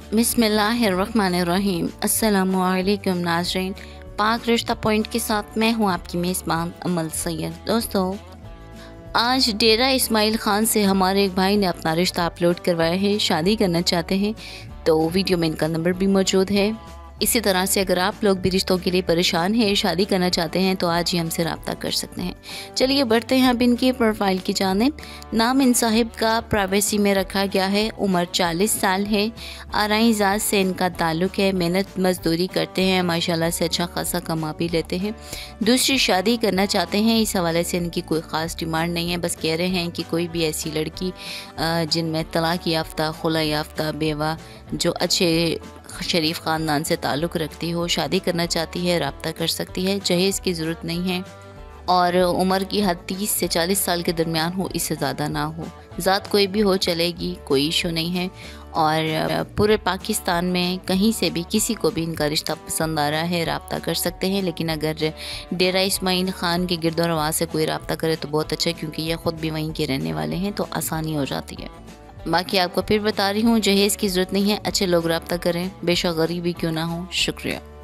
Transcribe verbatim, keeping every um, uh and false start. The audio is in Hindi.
बिस्मिल्लाहिर्रहमानिर्रहीम। अस्सलामुअलैकुम नाज़रीन, पाक रिश्ता पॉइंट के साथ मैं हूँ आपकी मेज़बान अमल सैयद। दोस्तों, आज डेरा इस्माइल ख़ान से हमारे एक भाई ने अपना रिश्ता अपलोड करवाया है, शादी करना चाहते हैं। तो वीडियो में इनका नंबर भी मौजूद है। इसी तरह से अगर आप लोग भी रिश्तों के लिए परेशान हैं, शादी करना चाहते हैं, तो आज ही हमसे रब्ता कर सकते हैं। चलिए बढ़ते हैं अब इनकी प्रोफाइल की जानिब। नाम इन साहिब का प्राइवेसी में रखा गया है। उम्र चालीस साल है। आरई ज़ात से इनका ताल्लुक़ है। मेहनत मजदूरी करते हैं, माशाल्लाह से अच्छा खासा कमा भी लेते हैं। दूसरी शादी करना चाहते हैं। इस हवाले से इनकी कोई ख़ास डिमांड नहीं है, बस कह रहे हैं कि कोई भी ऐसी लड़की जिनमें तलाक़ याफ्ता, खुला याफ्ता, बेवा, जो अच्छे शरीफ ख़ानदान से ताल्लुक़ रखती हो, शादी करना चाहती है, रब्ता कर सकती है। जहेज़ की ज़रूरत नहीं है और उम्र की हद तीस से चालीस साल के दरमियान हो, इससे ज़्यादा ना हो। ज़ात कोई भी हो चलेगी, कोई इशू नहीं है। और पूरे पाकिस्तान में कहीं से भी किसी को भी इनका रिश्ता पसंद आ रहा है, रब्ता कर सकते हैं। लेकिन अगर डेरा इस्माइल ख़ान के गिरदो रवा से कोई रब्ता करे तो बहुत अच्छा है, क्योंकि ये ख़ुद भी वहीं के रहने वाले हैं, तो आसानी हो जाती है। बाकी आपको फिर बता रही हूँ, जहेज़ की ज़रूरत नहीं है। अच्छे लोग रब्ता करें, बेशक गरीबी क्यों ना हो। शुक्रिया।